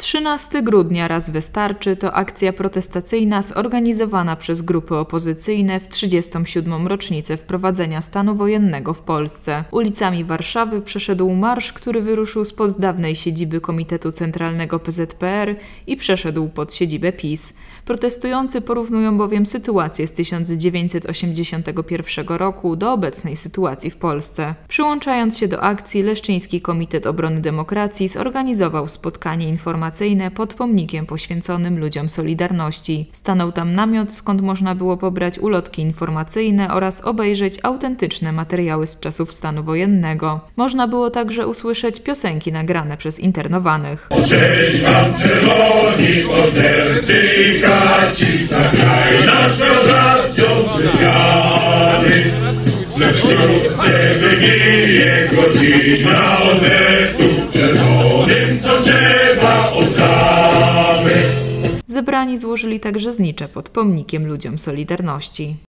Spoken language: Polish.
13 grudnia raz wystarczy to akcja protestacyjna zorganizowana przez grupy opozycyjne w 37. rocznicę wprowadzenia stanu wojennego w Polsce. Ulicami Warszawy przeszedł marsz, który wyruszył spod dawnej siedziby Komitetu Centralnego PZPR i przeszedł pod siedzibę PiS. Protestujący porównują bowiem sytuację z 1981 roku do obecnej sytuacji w Polsce. Przyłączając się do akcji, Leszczyński Komitet Obrony Demokracji zorganizował spotkanie informacyjne pod pomnikiem poświęconym ludziom Solidarności. Stanął tam namiot, skąd można było pobrać ulotki informacyjne oraz obejrzeć autentyczne materiały z czasów stanu wojennego. Można było także usłyszeć piosenki nagrane przez internowanych. Cześć wam czerwoni, mordercy kaci, na kraj nasz rozdział lecz wkrótce wybije godzina odwetu, czerwonym co trzeba oddamy. Zebrani złożyli także znicze pod pomnikiem ludziom Solidarności.